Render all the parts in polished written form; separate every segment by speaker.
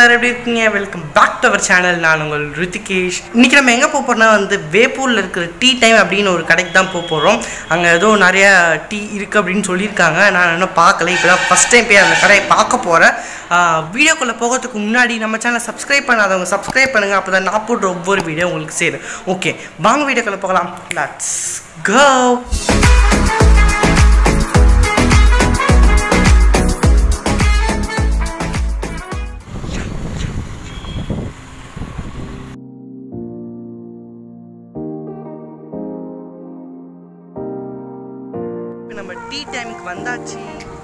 Speaker 1: எல்லாரும் எப்படி இருக்கீங்க? Welcome back to our channel. நான் உங்கள் ரித்திகேஷ். இன்றைக்கி நம்ம எங்கே போக போகிறோம்னா வேப்பூரில் இருக்கிற டீ டைம் அப்படின்னு ஒரு கடைக்கு தான் போக போகிறோம். அங்கே ஏதோ நிறையா டீ இருக்குது அப்படின்னு சொல்லியிருக்காங்க. நான் இன்னும் பார்க்கல. இப்போ தான் ஃபஸ்ட் டைம் போய் அந்த கடையை பார்க்க போகிறேன். வீடியோக்குள்ளே போகிறதுக்கு முன்னாடி நம்ம சேனலை சப்ஸ்கிரைப் பண்ணாதவங்க சப்ஸ்கிரைப் பண்ணுங்கள். அப்போ தான் நான் போடுற ஒவ்வொரு வீடியோ உங்களுக்கு சேரும். ஓகே, வாங்க வீடியோக்குள்ளே போகலாம். Let's go. நம்ம டீ டைமுக்கு வந்தாச்சு.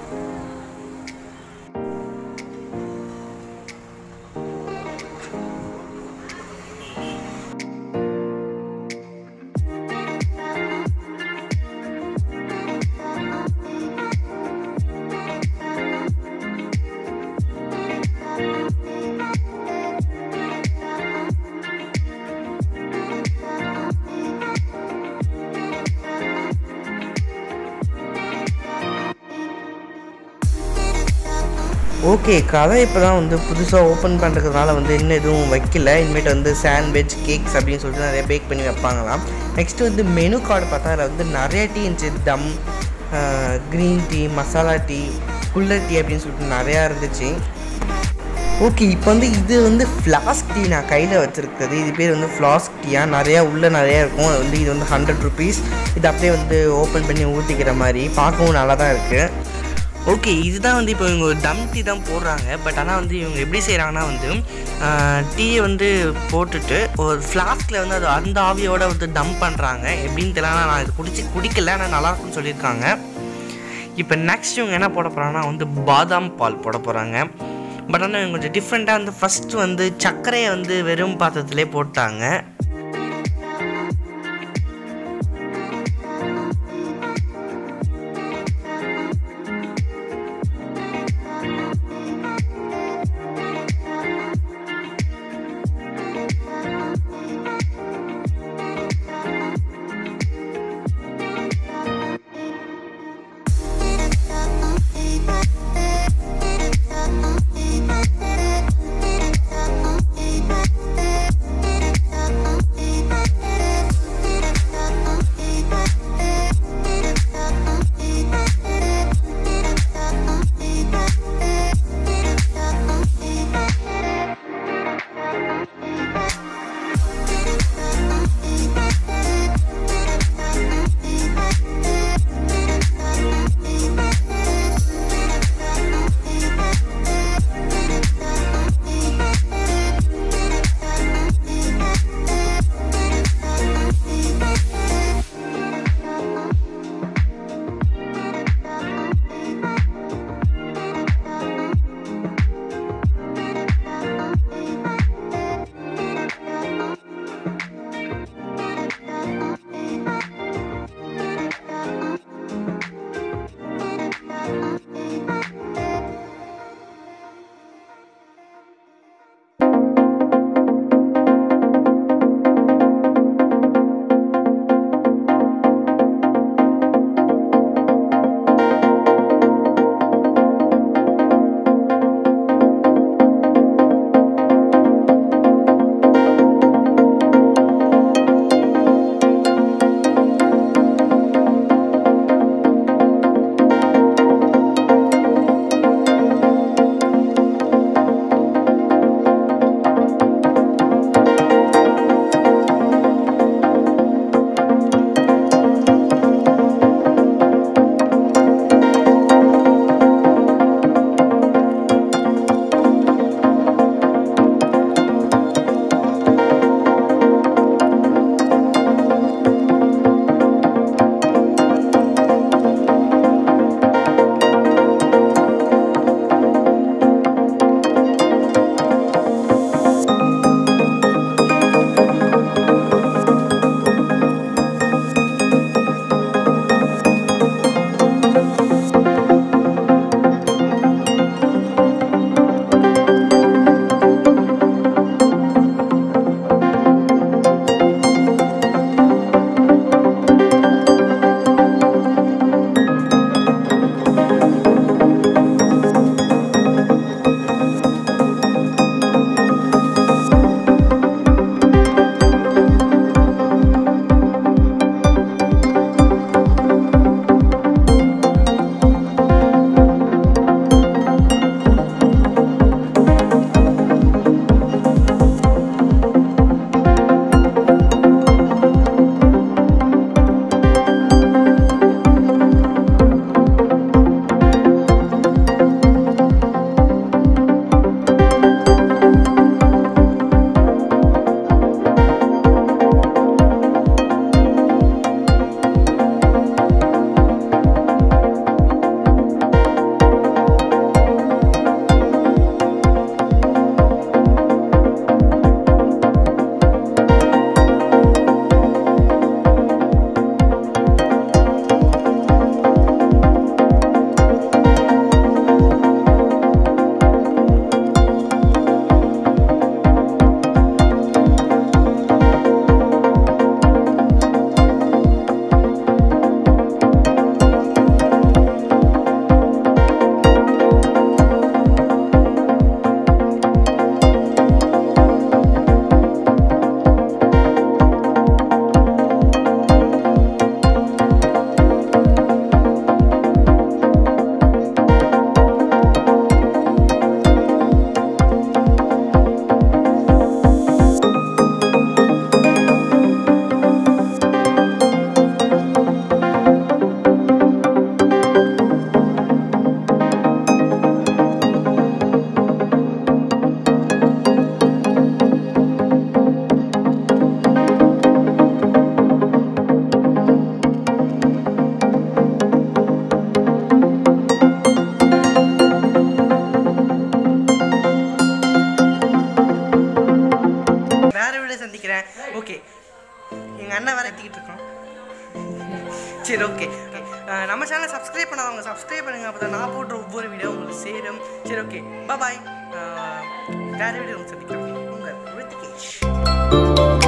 Speaker 1: ஓகே, கடை இப்போ தான் புதுசாக ஓப்பன் பண்ணுறதுனால இன்னும் எதுவும் வைக்கல. இனிமேட்டு சாண்ட்விச் கேக்ஸ் அப்படின்னு சொல்லிட்டு நிறைய பேக் பண்ணி வைப்பாங்களாம். நெக்ஸ்ட்டு மெனு கார்டு பார்த்தா அதில் நிறைய டீ இருந்துச்சு. தம், க்ரீன் டீ, மசாலா டீ, குல்லர் டீ அப்படின்னு சொல்லிட்டு நிறையா இருந்துச்சு. ஓகே, இப்போ இது ஃப்ளாஸ்க் டீ நான் கையில் வச்சுருக்குது. இது பேர் ஃப்ளாஸ்க் டீயாக நிறையா உள்ளே நிறையா இருக்கும். இது 100 rupees. இது அப்படியே ஓப்பன் பண்ணி ஊற்றிக்கிற மாதிரி பார்க்கவும் நல்லா தான் இருக்குது. ஓகே, இதுதான் இப்போ இவங்க ஒரு தம் டீ தான் போடுறாங்க. பட் ஆனால் இவங்க எப்படி செய்கிறாங்கன்னா டீயை போட்டுட்டு ஒரு ஃப்ளாஸ்கில் அது அந்த ஆவியோடு தம் பண்ணுறாங்க. எப்படின்னு தெரியல. நான் இது குடிக்கல, ஆனால் நல்லாயிருக்குன்னு சொல்லியிருக்காங்க. இப்போ நெக்ஸ்ட் இவங்க என்ன போட போகிறாங்கன்னா பாதாம் பால் போட போகிறாங்க. பட் ஆனால் இவங்க கொஞ்சம் டிஃப்ரெண்ட்டாக ஃபஸ்ட்டு சர்க்கரையை வெறும் பாத்திரத்திலே போட்டாங்க. சரி ஓகே நம்ம சேனலை சப்ஸ்கிரைப் பண்ணாதவங்க சப்ஸ்கிரைப் பண்ணுங்கள். அப்போ தான் நான் போடுற ஒவ்வொரு வீடியோ உங்களுக்கு சேரும். சரி ஓகே பாய். வேறு வீடியோ சந்திக்கிறோம். உங்கள் ரித்திகேஷ்.